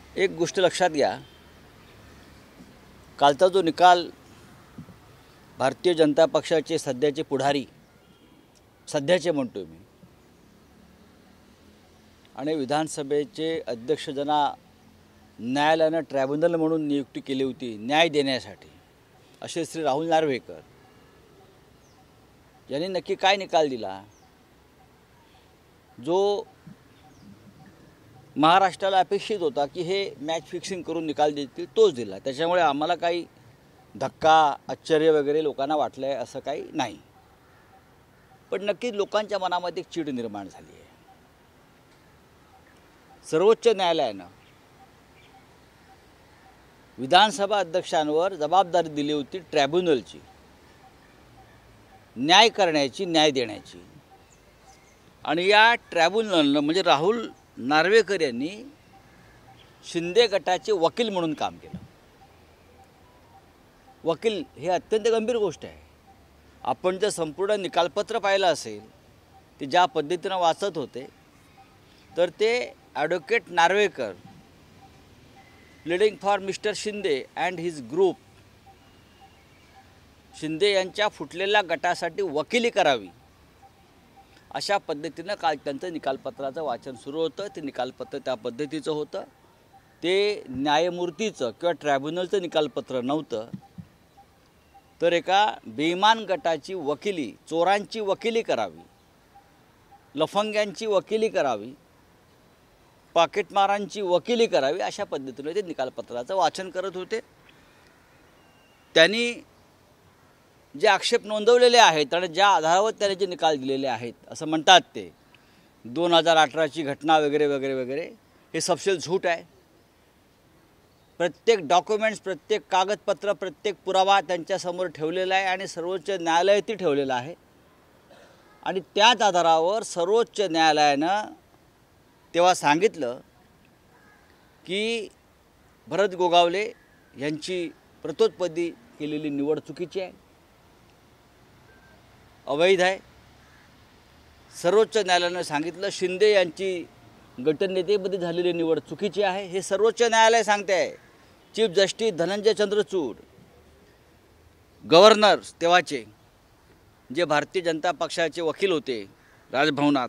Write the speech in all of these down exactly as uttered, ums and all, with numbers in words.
एक गोष्ट लक्षात घ्या, कालचा जो निकाल भारतीय जनता पक्षाचे सध्याचे पुढारी सध्याचे म्हणतो मी आणि विधानसभेचे अध्यक्ष ज्यांना न्यायालयानं ट्रायब्युनल म्हणून नियुक्ती केली होती न्याय देण्यासाठी, असे श्री राहुल नार्वेकर यांनी नक्की काय निकाल दिला? जो महाराष्ट्राला अपेक्षित होता की हे मॅच फिक्सिंग करून निकाल देतील तोच दिला. त्याच्यामुळे आम्हाला काही धक्का आश्चर्य वगैरे लोकांना वाटलं आहे असं काही नाही. पण नक्कीच लोकांच्या मनामध्ये एक चीड निर्माण झाली आहे. सर्वोच्च न्यायालयानं विधानसभा अध्यक्षांवर जबाबदारी दिली होती ट्रायब्युनलची, न्याय करण्याची, न्याय देण्याची. आणि या ट्रायब्युनलनं म्हणजे राहुल नार्वेकर यांनी शिंदे गटाचे वकील म्हणून काम केलं. वकील हे अत्यंत गंभीर गोष्ट आहे. आपण जर संपूर्ण निकालपत्र पाहिलं असेल ते ज्या पद्धतीनं वाचत होते तर ते advocate Narwekar pleading for mister Shinde and his group, Shinde यांच्या फुटलेल्या गटासाठी वकिली करावी अशा पद्धतीनं काल त्यांचं निकालपत्राचं वाचन सुरू होतं. ते निकालपत्र त्या पद्धतीचं होतं. ते न्यायमूर्तीचं किंवा ट्रायब्युनलचं निकालपत्र नव्हतं, तर एका बेईमान गटाची वकिली, चोरांची वकिली करावी, लफंग्यांची वकिली करावी, पाकिटमारांची वकिली करावी अशा पद्धतीने ते निकालपत्राचं वाचन करत होते. त्यांनी जे आक्षेप नोंदवलेले आहेत आणि ज्या आधारावर त्याने जे निकाल दिलेले आहेत असं म्हणतात ते दोन हजार अठराची घटना वगैरे वगैरे वगैरे हे सपशेल झूट आहे. प्रत्येक डॉक्युमेंट्स, प्रत्येक कागदपत्र, प्रत्येक पुरावा त्यांच्यासमोर ठेवलेला आहे आणि सर्वोच्च न्यायालयातही ठेवलेला आहे. आणि त्याच आधारावर सर्वोच्च न्यायालयानं तेव्हा सांगितलं की भरत गोगावले यांची प्रतोत्पत्ती केलेली निवड चुकीची आहे, अवैध आहे. सर्वोच्च न्यायालयानं सांगितलं शिंदे यांची गटनेतेपदी झालेली निवड चुकीची आहे. हे सर्वोच्च न्यायालय सांगते आहे. Chief justice Dhananjay Chandrachud, governor तेव्हाचे जे भारतीय जनता पक्षाचे वकील होते राजभवनात,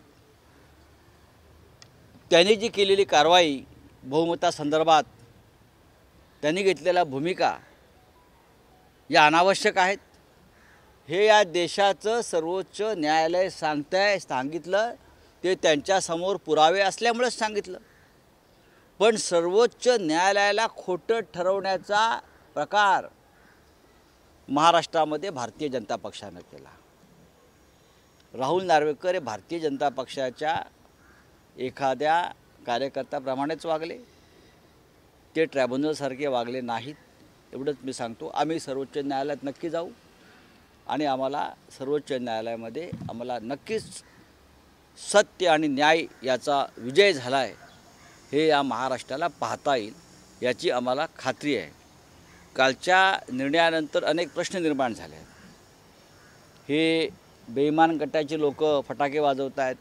त्यांनी जी केलेली कारवाई बहुमतासंदर्भात त्यांनी घेतलेल्या भूमिका या अनावश्यक आहेत. हे या देशाचं सर्वोच्च न्यायालय सांगतं आहे. सांगितलं ते त्यांच्यासमोर पुरावे असल्यामुळेच सांगितलं. पण सर्वोच्च न्यायालयाला खोटं ठरवण्याचा प्रकार महाराष्ट्रामध्ये भारतीय जनता पक्षानं केला. राहुल नार्वेकर हे भारतीय जनता पक्षाच्या एखाद्या कार्यकर्त्याप्रमाणेच वागले. ते ट्रायब्युनलसारखे वागले नाहीत, एवढंच मी सांगतो. आम्ही सर्वोच्च न्यायालयात नक्की जाऊ आणि आम्हाला सर्वोच्च न्यायालयामध्ये आम्हाला नक्कीच सत्य आणि न्याय याचा विजय झाला आहे हे या महाराष्ट्राला पाहता येईल याची आम्हाला खात्री आहे. कालच्या निर्णयानंतर अनेक प्रश्न निर्माण झाले आहेत. हे बेईमान गटाचे लोक फटाके वाजवत आहेत,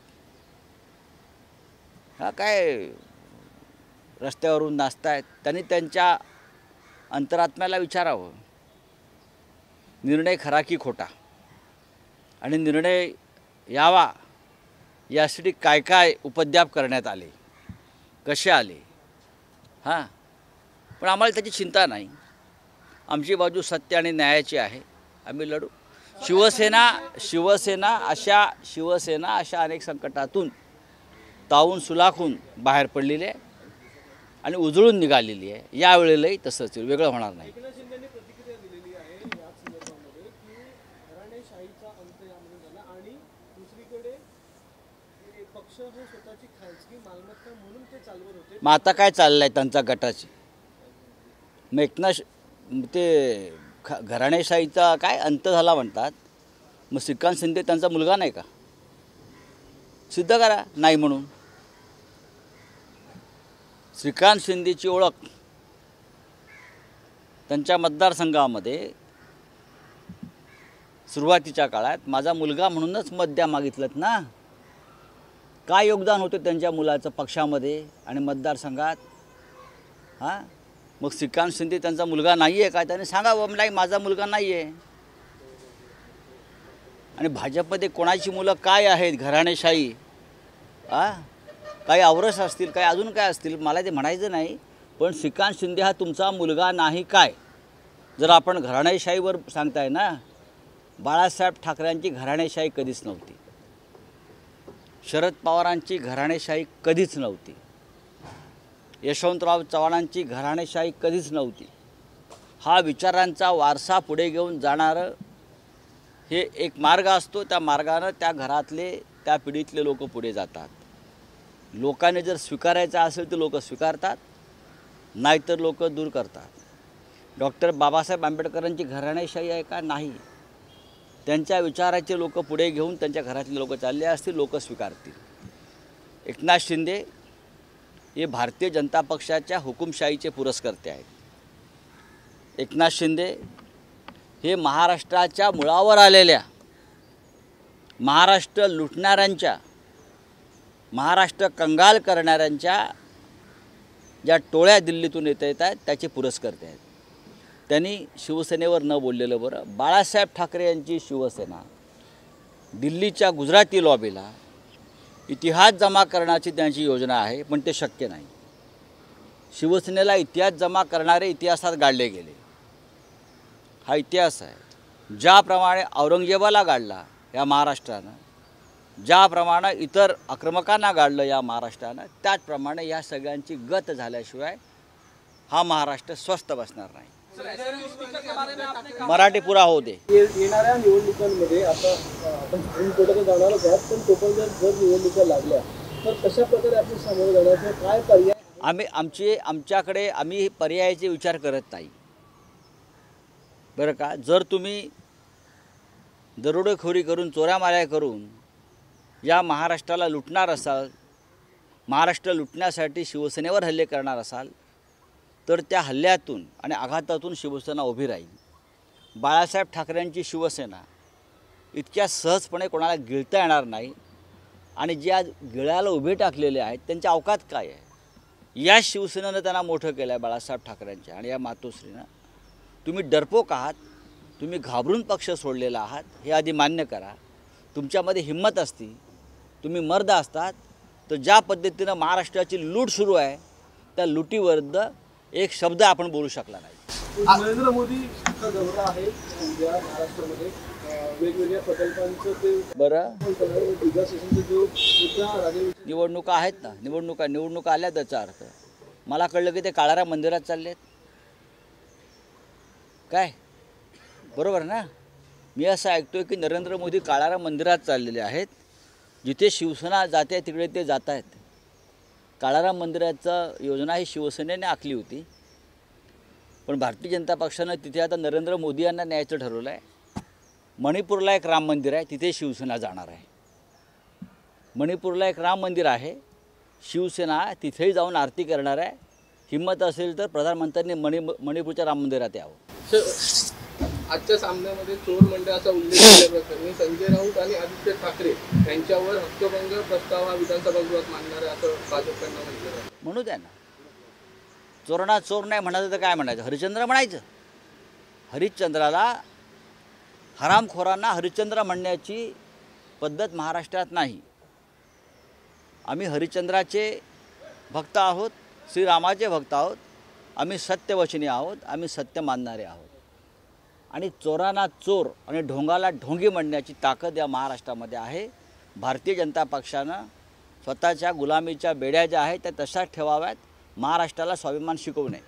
हा काय रस्त्यावरून नाचत आहेत. त्यांनी त्यांच्या अंतरात्म्याला विचारावं निर्णय खरा की खोटा, आणि निर्णय यावा यासाठी काय काय उपद्व्याप करण्यात आले, कसे आले. हां, पण आम्हाला त्याची चिंता नाही. आमची बाजू सत्य आणि न्यायाची आहे. आम्ही लढू. शिवसेना शिवसेना अशा शिवसेना अशा अनेक संकटातून तावून सुलाखून बाहेर पडलेली आहे आणि उजळून निघालेली आहे. यावेळेलाही तसंच वेगळं होणार नाही. मग आता काय चाललं आहे त्यांचा गटाची? मग एकनाथ ते घराणेशाहीचा काय अंत झाला म्हणतात. मग श्रीकांत शिंदे त्यांचा मुलगा नाही का? सिद्ध करा नाही म्हणून. श्रीकांत शिंदेची ओळख त्यांच्या मतदारसंघामध्ये सुरुवातीच्या काळात माझा मुलगा म्हणूनच मत द्या मागितलं ना. काय योगदान होतं त्यांच्या मुलाचं पक्षामध्ये आणि मतदारसंघात? हां, मग श्रीकांत शिंदे त्यांचा मुलगा नाही आहे का, त्याने सांगावं नाही माझा मुलगा नाही आहे. आणि भाजपमध्ये कोणाची मुलं काय आहेत, घराणेशाही आ काही आवरस असतील, काही अजून काय असतील, मला ते म्हणायचं नाही. पण श्रीकांत शिंदे हा तुमचा मुलगा नाही काय, जर आपण घराणेशाहीवर सांगताय ना, बाळासाहेब ठाकरेंची घराणेशाही कधीच नव्हती, शरद पवारांची घराणेशाही कधीच नव्हती, यशवंतराव चव्हाणांची घराणेशाही कधीच नव्हती. हा विचारांचा वारसा पुढे घेऊन जाणारं हे एक मार्ग असतो. त्या मार्गानं त्या घरातले, त्या पिढीतले लोक पुढे जातात. लोकांनी जर स्वीकारायचं असेल तर लोक स्वीकारतात, नाहीतर लोक दूर करतात. डॉक्टर बाबासाहेब आंबेडकरांची घराणेशाही आहे का, नाही. त्यांच्या विचाराचे लोक पुढे घेऊन त्यांच्या घरातले लोक चालले असतील, लोक स्वीकारतील. एकनाथ शिंदे हे भारतीय जनता पक्षाच्या हुकुमशाहीचे पुरस्कर्ते आहेत. एकनाथ शिंदे हे महाराष्ट्राच्या मुळावर आलेल्या, महाराष्ट्र लुटणाऱ्यांच्या, महाराष्ट्र कंगाल करणाऱ्यांच्या ज्या टोळ्या दिल्लीतून येत येत आहेत त्याचे पुरस्कर्ते आहेत. त्यांनी शिवसेनेवर न बोललेलं बरं. बाळासाहेब ठाकरे यांची शिवसेना दिल्लीच्या गुजराती लॉबीला इतिहास जमा करण्याची त्यांची योजना आहे, पण ते शक्य नाही. शिवसेनेला इतिहास जमा करणारे इतिहासात गाडले गेले. हा इतिहास आहे. ज्याप्रमाणे औरंगजेबाला गाडला या महाराष्ट्रानं, ज्याप्रमाणे इतर आक्रमकांना गाडलं या महाराष्ट्रानं, त्याचप्रमाणे या सगळ्यांची गत झाल्याशिवाय हा महाराष्ट्र स्वस्थ बसणार नाही. मराठी पुरा होऊ दे. येणाऱ्या निवडणुकांमध्ये आता आपण सुप्रीम कोर्टात जाणारच आहात, पण तोपर्यंत जर निवडणुका लागल्या तर कशा प्रकारे आपण सामोरं जाण्याचे काय पर्याय? आम्ही आमचे आमच्याकडे आम्ही पर्यायाचे विचार करत नाही बरं का. जर तुम्ही दरोडेखोरी करून, चोऱ्यामाऱ्या करून या महाराष्ट्राला लुटणार असाल, महाराष्ट्र लुटण्यासाठी शिवसेनेवर हल्ले करणार असाल, तर त्या हल्ल्यातून आणि आघातातून शिवसेना उभी राहील. बाळासाहेब ठाकरेंची शिवसेना इतक्या सहजपणे कोणाला गिळता येणार नाही. आणि ज्या गिळाला उभे टाकलेले आहेत त्यांच्या अवकात काय आहे, या शिवसेनेनं त्यांना मोठं केलं आहे बाळासाहेब ठाकरेंच्या आणि या मातोश्रीनं. तुम्ही डरपोक आहात, तुम्ही घाबरून पक्ष सोडलेला आहात, हे आधी मान्य करा. तुमच्यामध्ये हिंमत असती, तुम्ही मर्द असतात, तर ज्या पद्धतीनं महाराष्ट्राची लूट सुरू आहे त्या लुटीविरुद्ध एक शब्द आपण बोलू शकला नाही. नरेंद्र मोदीचा दौरा आहे उद्या महाराष्ट्रामध्ये, वेगवेगळ्या प्रकल्पांचं ते बरं. विकासाचा जो मुद्दा निवडणुका आहेत ना, निवडणुका निवडणुका आल्या त्याचा अर्थ मला कळलं की ते काळाराम मंदिरात चाललेत काय, बरोबर ना. मी असं ऐकतोय की नरेंद्र मोदी काळाराम मंदिरात चाललेले आहेत. जिथे शिवसेना जाते तिकडे ते जात आहेत. काळाराम मंदिराचं योजना ही शिवसेनेने आखली होती, पण भारतीय जनता पक्षानं तिथे आता नरेंद्र मोदी यांना न्यायचं ठरवलं आहे. मणिपूरला एक राम मंदिर आहे, तिथे शिवसेना जाणार आहे. मणिपूरला एक राम मंदिर आहे, शिवसेना तिथेही जाऊन आरती करणार आहे. हिंमत असेल तर प्रधानमंत्र्यांनी मणि मणिपूरच्या राम मंदिरात यावं. आजच्या सामन्यामध्ये चोर मंडळाचा उल्लेख केल्याप्रकरणी संजय राऊत आणि आदित्य ठाकरे यांच्यावर हक्कभंग प्रस्ताव हा विधानसभा गृहात मांडणार आहे असं भाजपकडनं म्हटलं जातं. म्हणू द्या ना. चोरणा चोर नाही म्हणायचं तर काय म्हणायचं, हरिश्चंद्र म्हणायचं. हरिश्चंद्राला, हरामखोरांना हरिश्चंद्र म्हणण्याची पद्धत महाराष्ट्रात नाही. आम्ही हरिश्चंद्राचे भक्त आहोत, श्रीरामाचे भक्त आहोत, आम्ही सत्यवचनी आहोत, आम्ही सत्य मानणारे आहोत. आणि चोरांना चोर आणि ढोंगाला ढोंगी म्हणण्याची ताकद या महाराष्ट्रामध्ये आहे. भारतीय जनता पक्षानं स्वतःच्या गुलामीच्या बेड्या ज्या आहेत त्या तशाच ठेवाव्यात. महाराष्ट्राला स्वाभिमान शिकवू नये.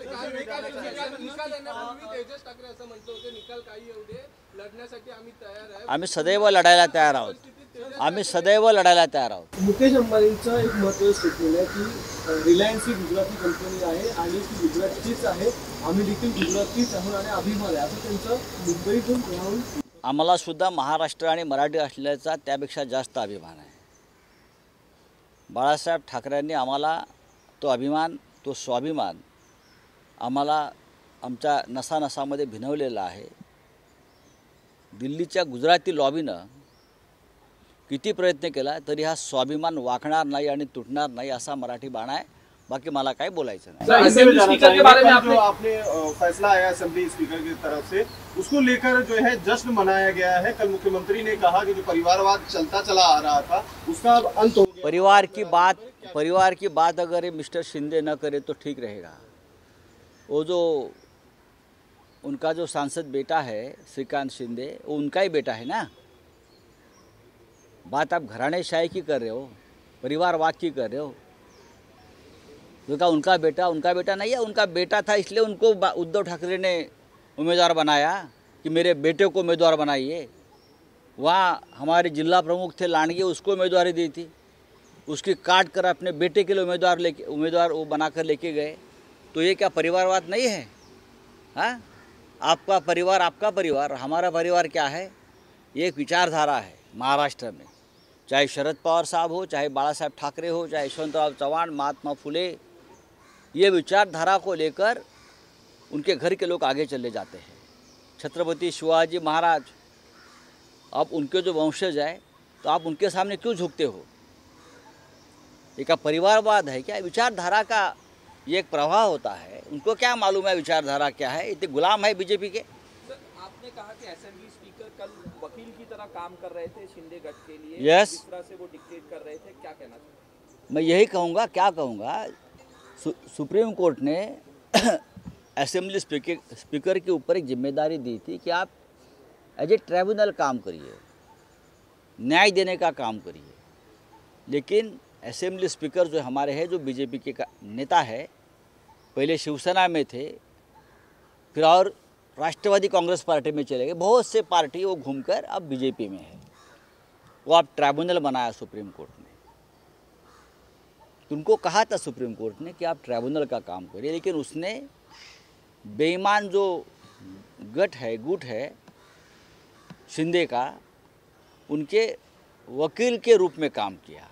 आम्ही सदैव लढायला तयार आहोत. आम्ही सदैव लढायला तयार आहोत. मुकेश अंबानींचं एक महत्त्वाचं स्टेटमेंट आहे की रिलायन्स ही गुजराती कंपनी आहे आणि ती गुजरातचीच आहे, आम्ही देखील गुजरातचीच आहोत आणि अभिमान आहे, असं त्यांचं मुंबईतून राहून. आम्हाला सुद्धा महाराष्ट्र आणि मराठी असल्याचा त्यापेक्षा जास्त अभिमान आहे. बाळासाहेब ठाकरेंनी आम्हाला तो अभिमान, तो स्वाभिमान आम्हाला आमच्या नसानसामध्ये भिनवलेला आहे. दिल्लीच्या गुजराती लॉबीनं किती प्रयत्न केला तरी हा स्वाभिमान वाकणार नाही आणि तुटणार नाही असा मराठी बाणा आहे. बाकी मला काही बोलायचं नाही. सर, इससे भी जानना स्पीकर के बारे में चाहेंगे, कल आपने जो आपने अ, फैसला आया असेंबली स्पीकर की तरफ से, उसको लेकर जो है जश्न मनाया गया है। कल मुख्यमंत्री ने कहा कि जो परिवारवाद चलता चला आ रहा था उसका अब अंत हो गया। परिवार की बात परिवार की बात अगर ये मिस्टर शिंदे न करे तो ठीक रहेगा। वो जो उनका जो सांसद बेटा है श्रीकांत शिंदे, वो उनका ही बेटा है ना। बात आप घरानेशाही की कर रहे हो, परिवारवाद की कर रहे हो। जो कहा उनका बेटा उनका बेटा नहीं है, उनका बेटा था इसलिए उनको उद्धव ठाकरे ने उम्मीदवार बनाया कि मेरे बेटे को उम्मीदवार बनाइए। वहाँ हमारे जिला प्रमुख थे लांडगे, उसको उम्मीदवारी दी थी, उसकी काट कर अपने बेटे के लिए उम्मीदवार लेके उम्मीदवार वो बनाकर लेके गए। तो ये क्या परिवारवाद नहीं है? हाँ, आपका परिवार आपका परिवार, हमारा परिवार क्या है? ये एक विचारधारा है महाराष्ट्र में, चाहे शरद पवार साहब हो, चाहे बाला साहब ठाकरे हो, चाहे यशवंतराव चव्हाण, महात्मा फुले, ये विचारधारा को लेकर उनके घर के लोग आगे चले जाते हैं। छत्रपति शिवाजी महाराज, आप उनके जो वंशज हैं तो आप उनके सामने क्यों झुकते हो? ये क्या परिवारवाद है क्या? विचारधारा का ये एक प्रवाह होता है। उनको क्या मालूम है विचारधारा क्या है? इतने गुलाम है बीजेपी के। सर, आपने कहा कि असेंबली स्पीकर कल वकील की तरह काम कर रहे थे शिंदे गढ़ के लिए, Yes. जिस तरह से वो डिक्टेट कर रहे थे, क्या कहना चाहिए? मैं यही कहूँगा, क्या कहूँगा, सु, सुप्रीम कोर्ट ने असेंबली स्पीकर स्पीकर के ऊपर एक जिम्मेदारी दी थी कि आप एज ए ट्राइब्यूनल काम करिए, न्याय देने का काम करिए। लेकिन असेंबली स्पीकर जो हमारे हैं, जो बीजेपी के नेता है, पहले शिवसेना में थे, फिर और राष्ट्रवादी कांग्रेस पार्टी में चले गए, बहुत से पार्टी वो घूमकर अब बीजेपी में है। वो आप ट्राइब्यूनल बनाया सुप्रीम कोर्ट ने। उनको कहा था सुप्रीम कोर्ट ने कि आप ट्राइब्यूनल का काम करिए, लेकिन उसने बेईमान जो गठ है गुट है शिंदे का, उनके वकील के रूप में काम किया।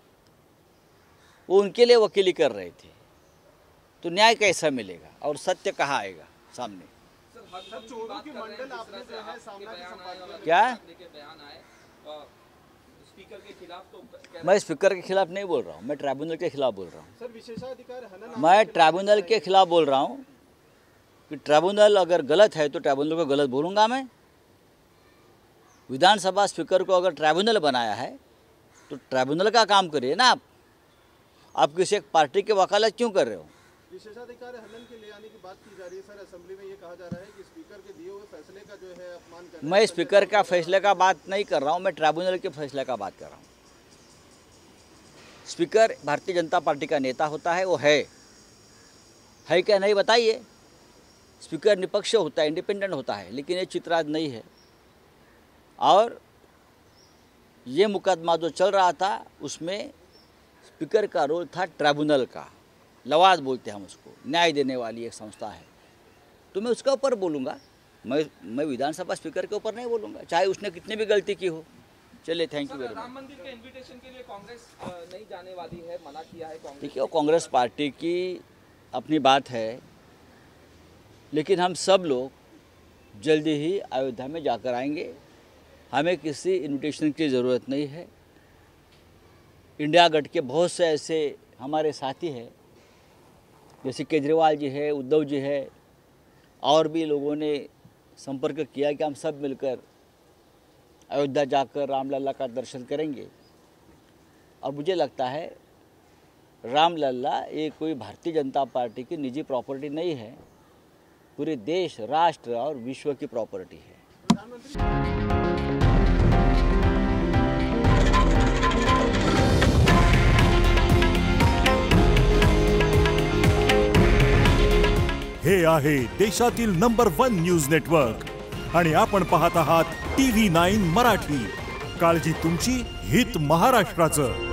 वो उनके लिए वकीली कर रहे थे, तो न्याय कैसा मिलेगा और सत्य कहाँ आएगा सामने? सर, चोरों की मंडल आपने जो है सामना के संपादक क्या बयान आए स्पीकर के खिलाफ, तो कह- मैं स्पीकर के खिलाफ नहीं बोल रहा हूँ, मैं ट्राइब्यूनल के खिलाफ बोल रहा हूँ। सर, विशेषाधिकार हनन मैं ट्राइब्यूनल के खिलाफ बोल रहा हूँ कि ट्राइब्यूनल अगर गलत है तो ट्राइब्यूनल को गलत बोलूँगा मैं। विधानसभा स्पीकर को अगर ट्राइब्यूनल बनाया है तो ट्राइब्यूनल का काम करिए ना। आप आप किसी एक पार्टी के वकालत क्यों कर रहे हो? विशेषाधिकार हनन के ले आने की बात की जा रही है। सर, असेंबली में ये कहा जा रहा है कि स्पीकर के दिए हुए फैसले का जो है अपमान करना। मैं स्पीकर का फैसले का बात नहीं कर रहा हूँ, मैं ट्राइब्यूनल के फैसले का बात कर रहा हूँ। स्पीकर भारतीय जनता पार्टी का नेता होता है, वो है है क्या नहीं बताइए। स्पीकर निपक्ष होता है, इंडिपेंडेंट होता है, लेकिन ये चित्र आज नहीं है। और ये मुकदमा जो चल रहा था उसमें स्पीकर का रोल था ट्राइब्यूनल का, लवाद बोलते हैं हम उसको, न्याय देने वाली एक संस्था है। तो मैं उसके ऊपर बोलूँगा, मैं मैं विधानसभा स्पीकर के ऊपर नहीं बोलूँगा, चाहे उसने कितनी भी गलती की हो। चलिए, थैंक यू सर, वेरी राम मच। मंदिर के इनविटेशन के लिए कांग्रेस अ, नहीं जाने वाली है, मना किया है कांग्रेस। देखिए, वो कांग्रेस पार्टी की अपनी बात है, लेकिन हम सब लोग जल्दी ही अयोध्या में जाकर आएंगे। हमें किसी इनविटेशन की ज़रूरत नहीं है। इंडिया गठ के बहुत से ऐसे हमारे साथी हैं, जैसे केजरीवाल जी है, उद्धव जी है, और भी लोगों ने संपर्क किया कि हम सब मिलकर अयोध्या जाकर रामलला का दर्शन करेंगे। और मुझे लगता है रामलला ये कोई भारतीय जनता पार्टी की निजी प्रॉपर्टी नहीं है, पूरे देश, राष्ट्र और विश्व की प्रॉपर्टी है। हे आहे देशातील नंबर वन न्यूज नेटवर्क आणि आपण पाहत आहात टी व्ही नाईन मराठी। काळजी तुमची, हित महाराष्ट्राचं।